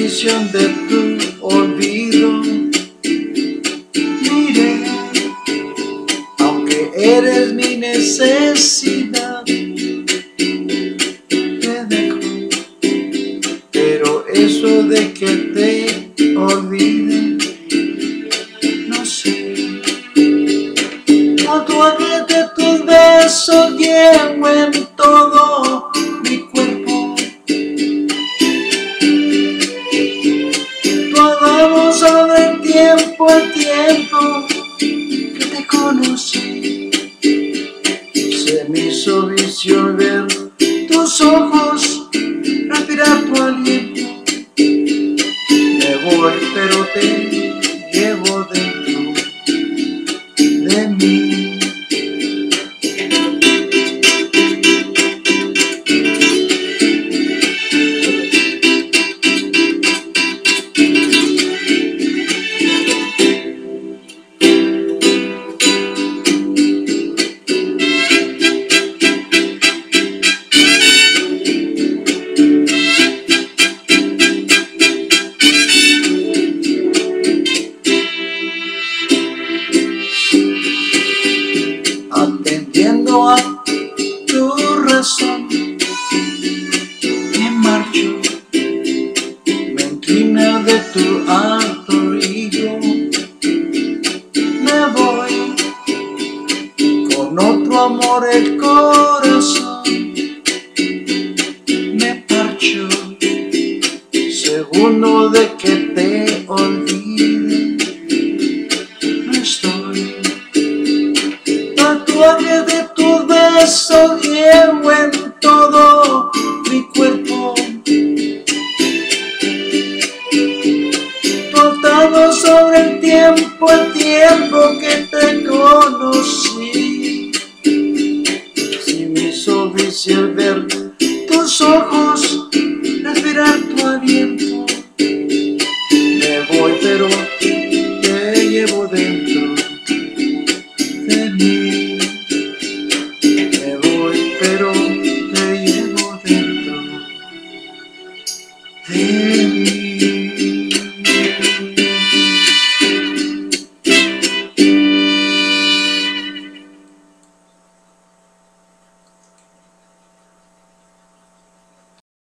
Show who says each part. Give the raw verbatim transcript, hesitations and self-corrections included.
Speaker 1: visión de tu olvido. Mire, aunque eres mi necesidad, te dejo, pero eso de que te olvide, no sé. Tatuajes de tus besos llevo en todo mi cuerpo. Hablamos sobre el tiempo, el tiempo que te conocí. Se me hizo visión ver tus ojos, respirar tu aliento. Me voy, pero te llevo dentro de mí. Atendiendo a tu razón, me marcho, me inclino de tu alto río. Me voy, con otro amor el corazón, me parcho, seguro de que te olvide, no estoy. Tatuajes de tus besos llevo en todo mi cuerpo. Flotamos sobre el tiempo, el tiempo que te conocí. Si me hizo visión ver tus ojos, respirar tu aliento. Me voy, pero te llevo dentro de mí. Me voy, pero te llevo dentro de mí.